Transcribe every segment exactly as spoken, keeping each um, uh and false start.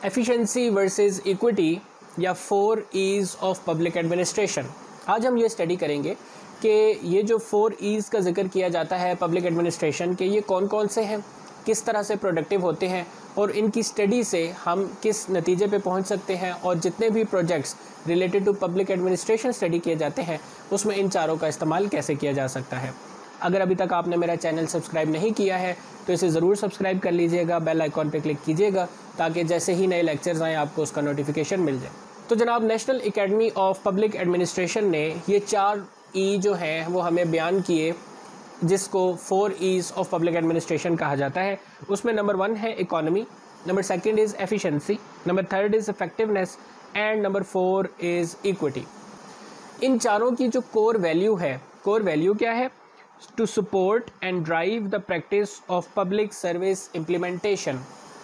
Efficiency versus equity या four E's of public administration. आज हम ये स्टडी करेंगे कि ये जो फोर ईज का जिक्र किया जाता है पब्लिक एडमिनिस्ट्रेशन के, ये कौन कौन से हैं, किस तरह से प्रोडक्टिव होते हैं और इनकी स्टडी से हम किस नतीजे पे पहुंच सकते हैं, और जितने भी projects related to public administration study किए जाते हैं उसमें इन चारों का इस्तेमाल कैसे किया जा सकता है। अगर अभी तक आपने मेरा चैनल सब्सक्राइब नहीं किया है तो इसे ज़रूर सब्सक्राइब कर लीजिएगा, बेल आइकॉन पर क्लिक कीजिएगा ताकि जैसे ही नए लेक्चर्स आएँ आपको उसका नोटिफिकेशन मिल जाए। तो जनाब, national academy of public administration ने ये चार ई जो हैं वो हमें बयान किए, जिसको four E's of public administration कहा जाता है। उसमें नंबर वन है economy, number second is efficiency, number third is effectiveness and number four is equity. इन चारों की जो कोर वैल्यू है, कोर वैल्यू क्या है? To support and drive the practice of public service implementation.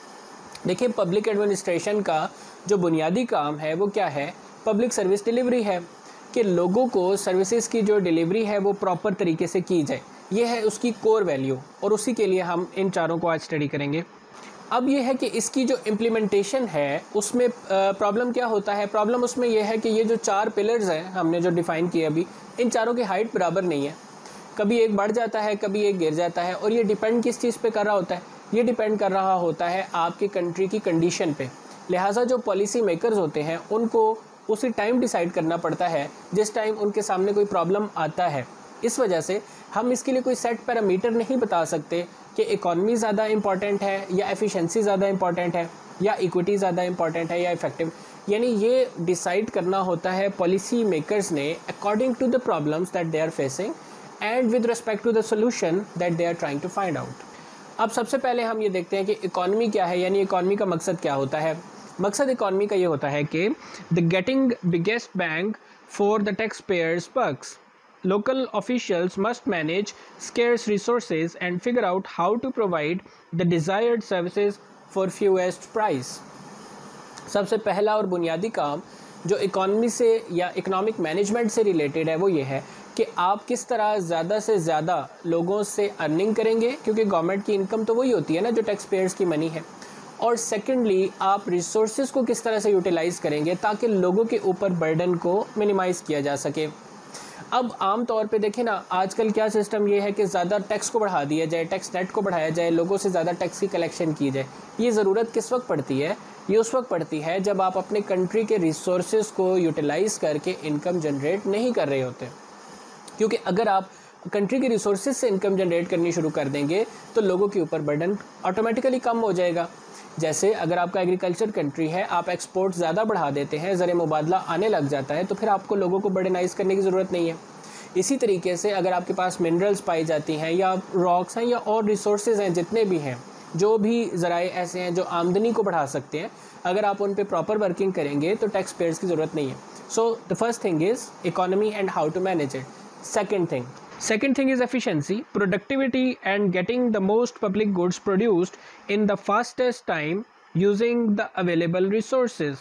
देखिए, पब्लिक एडमिनिस्ट्रेशन का जो बुनियादी काम है वो क्या है? पब्लिक सर्विस डिलीवरी है, कि लोगों को सर्विसेज की जो डिलीवरी है वो प्रॉपर तरीके से की जाए। ये है उसकी कोर वैल्यू, और उसी के लिए हम इन चारों को आज स्टडी करेंगे। अब ये है कि इसकी जो इम्प्लीमेंटेशन है उसमें प्रॉब्लम क्या होता है? प्रॉब्लम उसमें यह है कि ये जो चार पिलर्स हैं हमने जो डिफ़ाइन किए अभी, इन चारों की हाइट बराबर नहीं है। कभी एक बढ़ जाता है, कभी एक गिर जाता है, और ये डिपेंड किस चीज़ पे कर रहा होता है? ये डिपेंड कर रहा होता है आपकी कंट्री की कंडीशन पे। लिहाजा जो पॉलिसी मेकर्स होते हैं उनको उसी टाइम डिसाइड करना पड़ता है जिस टाइम उनके सामने कोई प्रॉब्लम आता है। इस वजह से हम इसके लिए कोई सेट पैरामीटर नहीं बता सकते कि इकॉनमी ज़्यादा इंपॉर्टेंट है या एफिशिएंसी ज़्यादा इंपॉर्टेंट है या इक्विटी ज़्यादा इंपॉर्टेंट है या इफेक्टिव। यानी ये डिसाइड करना होता है पॉलिसी मेकर्स ने according to the problems that they are facing and with respect to the solution that they are trying to find out. अब सबसे पहले हम ये देखते हैं कि इकॉनमी क्या है, यानी इकॉनमी का मकसद क्या होता है। मकसद इकॉनमी का ये होता है कि the getting biggest bang for the tax payers bucks. Local officials must manage scarce resources and figure out how to provide the desired services for fewest price. सबसे पहला और बुनियादी काम जो इकॉनमी से या इकोनॉमिक मैनेजमेंट से रिलेटेड है वो ये है कि आप किस तरह ज़्यादा से ज़्यादा लोगों से अर्निंग करेंगे, क्योंकि गवर्नमेंट की इनकम तो वही होती है ना जो टैक्स पेयर्स की मनी है। और सेकेंडली, आप रिसोर्सेज को किस तरह से यूटिलाइज़ करेंगे ताकि लोगों के ऊपर बर्डन को मिनिमाइज़ किया जा सके। अब आम तौर पे देखें ना, आजकल क्या सिस्टम ये है कि ज़्यादा टैक्स को बढ़ा दिया जाए, टैक्स नेट को बढ़ाया जाए, लोगों से ज़्यादा टैक्स की कलेक्शन की जाए। ये ज़रूरत किस वक्त पड़ती है? ये उस वक्त पड़ती है जब आप अपने कंट्री के रिसोर्सेज को यूटिलाइज़ करके इनकम जनरेट नहीं कर रहे होते। क्योंकि अगर आप कंट्री के रिसोर्सेज से इनकम जनरेट करनी शुरू कर देंगे तो लोगों के ऊपर बर्डन ऑटोमेटिकली कम हो जाएगा। जैसे अगर आपका एग्रीकल्चर कंट्री है, आप एक्सपोर्ट ज़्यादा बढ़ा देते हैं, ज़र मुबादला आने लग जाता है, तो फिर आपको लोगों को बर्डनाइज करने की ज़रूरत नहीं है। इसी तरीके से अगर आपके पास मिनरल्स पाई जाती हैं या रॉक्स हैं या और रिसोर्सेज हैं, जितने भी हैं, जो भी ज़राए ऐसे हैं जो आमदनी को बढ़ा सकते हैं, अगर आप उन पर प्रॉपर वर्किंग करेंगे तो टैक्स पेयर्स की ज़रूरत नहीं है। So the first thing is economy and how to manage it. Second thing. Second thing is efficiency, productivity and getting the most public goods produced in the fastest time using the available resources.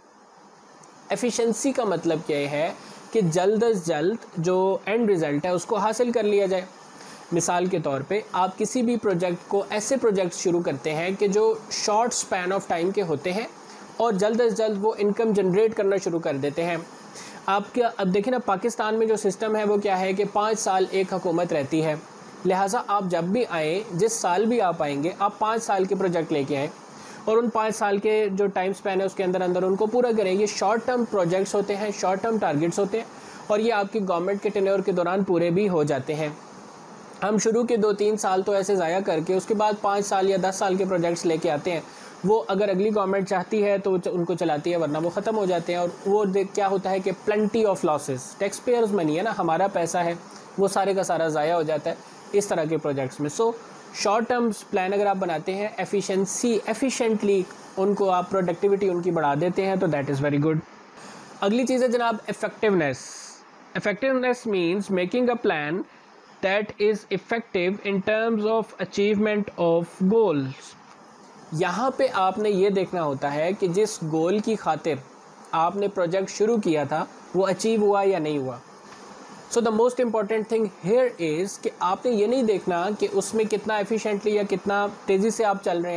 Efficiency का मतलब क्या है कि जल्द अज जल्द जो end result है उसको हासिल कर लिया जाए। मिसाल के तौर पे आप किसी भी प्रोजेक्ट को, ऐसे प्रोजेक्ट शुरू करते हैं कि जो शॉर्ट स्पैन ऑफ टाइम के होते हैं और जल्द अज जल्द वो इनकम जनरेट करना शुरू कर देते हैं। आप क्या, अब देखें ना, पाकिस्तान में जो सिस्टम है वो क्या है कि पाँच साल एक हुकूमत रहती है। लिहाजा आप जब भी आए, जिस साल भी आप आएंगे, आप पाँच साल के प्रोजेक्ट लेके आएँ और उन पाँच साल के जो टाइम स्पैन है उसके अंदर अंदर उनको पूरा करें। ये शॉर्ट टर्म प्रोजेक्ट्स होते हैं, शॉर्ट टर्म टारगेट्स होते हैं, और ये आपकी गवर्नमेंट के टेन्योर के दौरान पूरे भी हो जाते हैं। हम शुरू के दो तीन साल तो ऐसे ज़ाया करके उसके बाद पाँच साल या दस साल के प्रोजेक्ट्स लेके आते हैं। वो अगर अगली गवर्नमेंट चाहती है तो उनको चलाती है, वरना वो ख़त्म हो जाते हैं। और वो क्या होता है कि plenty of losses, tax payers money है ना, हमारा पैसा है, वो सारे का सारा ज़ाया हो जाता है इस तरह के प्रोजेक्ट्स में। सो शॉर्ट टर्म प्लान अगर आप बनाते हैं, एफिशिएंसी एफिशिएंटली उनको आप प्रोडक्टिविटी उनकी बढ़ा देते हैं, तो दैट इज़ वेरी गुड। अगली चीज़ है जनाब effectiveness. Effectiveness means making a plan that is effective in terms of achievement of goals. यहाँ पे आपने ये देखना होता है कि जिस गोल की खातिर आपने प्रोजेक्ट शुरू किया था वो अचीव हुआ या नहीं हुआ। So the most important thing here is कि आपने ये नहीं देखना कि उसमें कितना एफिशिएंटली या कितना तेज़ी से आप चल रहे हैं,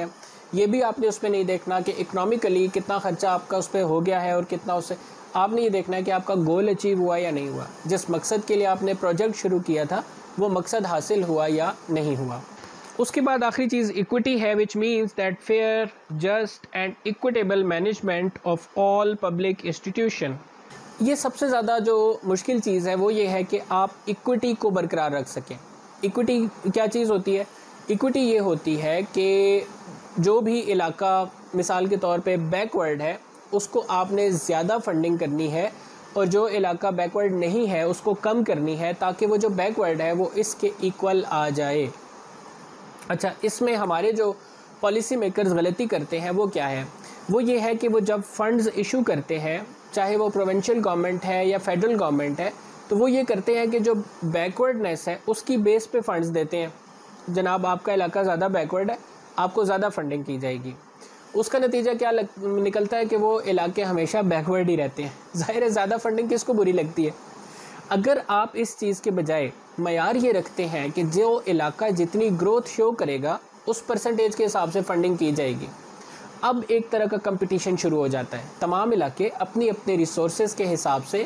ये भी आपने उसमें नहीं देखना कि इकोनॉमिकली कितना खर्चा आपका उस पर हो गया है और कितना उससे, आपने ये देखना है कि आपका गोल अचीव हुआ या नहीं हुआ, जिस मकसद के लिए आपने प्रोजेक्ट शुरू किया था वो मकसद हासिल हुआ या नहीं हुआ। उसके बाद आखिरी चीज़ इक्विटी है, which means that fair, just and equitable management of all public institution. ये सबसे ज़्यादा जो मुश्किल चीज़ है वो ये है कि आप इक्विटी को बरकरार रख सकें। इक्विटी क्या चीज़ होती है? इक्विटी ये होती है कि जो भी इलाका मिसाल के तौर पे बैकवर्ड है उसको आपने ज़्यादा फंडिंग करनी है और जो इलाका बैकवर्ड नहीं है उसको कम करनी है, ताकि वो जो बैकवर्ड है वो इसके इक्वल आ जाए। अच्छा, इसमें हमारे जो पॉलिसी मेकर्स गलती करते हैं वो क्या है? वो ये है कि वो जब फंड्स इशू करते हैं, चाहे वो प्रोविंशियल गवर्नमेंट है या फेडरल गवर्नमेंट है, तो वो ये करते हैं कि जो बैकवर्डनेस है उसकी बेस पे फंड्स देते हैं। जनाब आपका इलाका ज़्यादा बैकवर्ड है, आपको ज़्यादा फंडिंग की जाएगी। उसका नतीजा क्या लग, निकलता है कि वो इलाके हमेशा बैकवर्ड ही रहते हैं। ज़ाहिर है ज़्यादा फंडिंग किसको बुरी लगती है? अगर आप इस चीज़ के बजाय मयार ये रखते हैं कि जो इलाका जितनी ग्रोथ शो करेगा उस परसेंटेज के हिसाब से फंडिंग की जाएगी, अब एक तरह का कंपटीशन शुरू हो जाता है। तमाम इलाके अपनी अपने रिसोर्सेज के हिसाब से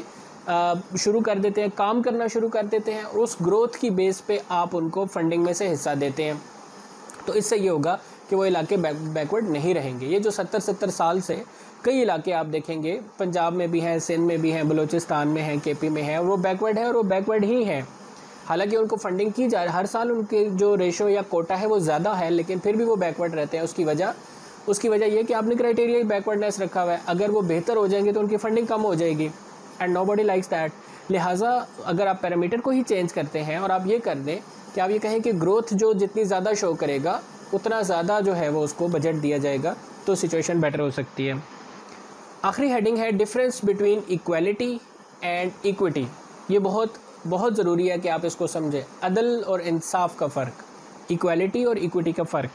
शुरू कर देते हैं, काम करना शुरू कर देते हैं और उस ग्रोथ की बेस पे आप उनको फंडिंग में से हिस्सा देते हैं। तो इससे ये होगा कि वो इलाके बैक बैकवर्ड नहीं रहेंगे। ये जो सत्तर सत्तर साल से कई इलाके आप देखेंगे, पंजाब में भी हैं, सिंध में भी हैं, बलूचिस्तान में हैं, के पी में हैं, वो बैकवर्ड है और वो बैकवर्ड ही हैं। हालांकि उनको फंडिंग की जा रही है, हर साल उनके जो रेशो या कोटा है वो ज़्यादा है, लेकिन फिर भी वो बैकवर्ड रहते हैं। उसकी वजह उसकी वजह ये कि आपने क्राइटेरिया ही बैकवर्डनेस रखा हुआ है। अगर वो बेहतर हो जाएंगे तो उनकी फंडिंग कम हो जाएगी एंड नोबडी लाइक्स दैट। लिहाजा अगर आप पैरामीटर को ही चेंज करते हैं और आप ये कर दें कि आप ये कहें कि ग्रोथ जो जितनी ज़्यादा शो करेगा उतना ज़्यादा जो है वो उसको बजट दिया जाएगा, तो सिचुएशन बेटर हो सकती है। आखिरी हेडिंग है difference between equality and equity. ये बहुत बहुत ज़रूरी है कि आप इसको समझें। अदल और इंसाफ का फ़र्क, इक्वालिटी और इक्विटी का फ़र्क।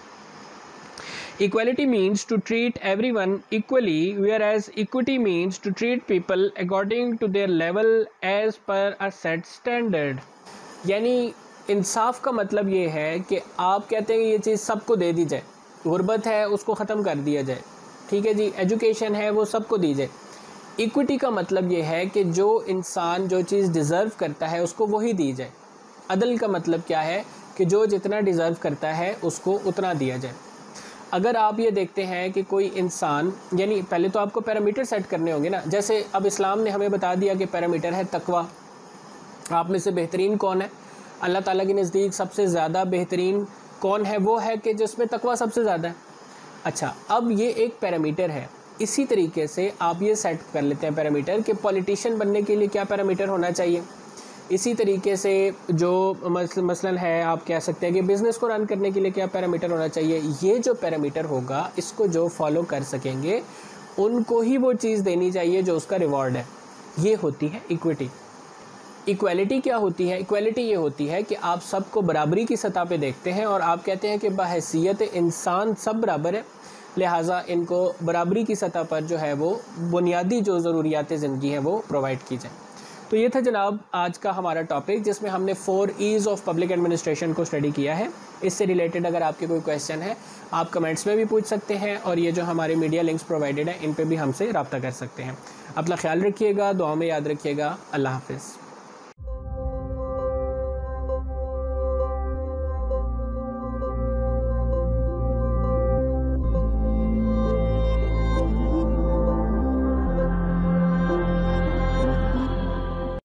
Equality means to treat everyone equally, whereas equity means to treat people according to their level as per a set standard। यानी इंसाफ का मतलब ये है कि आप कहते हैं कि ये चीज़ सबको दे दी जाए, गुर्बत है उसको ख़त्म कर दिया जाए, ठीक है जी, एजुकेशन है वो सबको दी जाए। इक्विटी का मतलब ये है कि जो इंसान जो चीज़ डिज़र्व करता है उसको वही दी जाए। अदल का मतलब क्या है कि जो जितना डिज़र्व करता है उसको उतना दिया जाए। अगर आप ये देखते हैं कि कोई इंसान, यानी पहले तो आपको पैरामीटर सेट करने होंगे ना। जैसे अब इस्लाम ने हमें बता दिया कि पैरामीटर है तकवा। आप में से बेहतरीन कौन है? अल्लाह ताला के नज़दीक सबसे ज़्यादा बेहतरीन कौन है? वो है कि जिसमें तकवा सबसे ज़्यादा है। अच्छा, अब ये एक पैरामीटर है। इसी तरीके से आप ये सेट कर लेते हैं पैरामीटर कि पॉलिटिशियन बनने के लिए क्या पैरामीटर होना चाहिए। इसी तरीके से जो मसलन है, आप कह सकते हैं कि बिज़नेस को रन करने के लिए क्या पैरामीटर होना चाहिए। ये जो पैरामीटर होगा, इसको जो फॉलो कर सकेंगे उनको ही वो चीज़ देनी चाहिए जो उसका रिवॉर्ड है। ये होती है इक्विटी। इक्वालिटी क्या होती है? इक्वालिटी ये होती है कि आप सबको बराबरी की सतह पे देखते हैं और आप कहते हैं कि बहैसियत इंसान सब बराबर है, लिहाजा इनको बराबरी की सतह पर जो है वो बुनियादी जो ज़रूरियात ज़िंदगी है वो प्रोवाइड की जाए। तो ये था जनाब आज का हमारा टॉपिक, जिसमें हमने four E's of public administration को स्टडी किया है। इससे रिलेटेड अगर आपके कोई क्वेश्चन है आप कमेंट्स में भी पूछ सकते हैं और ये जो हमारे मीडिया लिंक्स प्रोवाइडेड हैं इन पे भी हमसे रब्ता कर सकते हैं। अपना ख्याल रखिएगा, दुआ में याद रखिएगा। अल्लाह हाफिज़।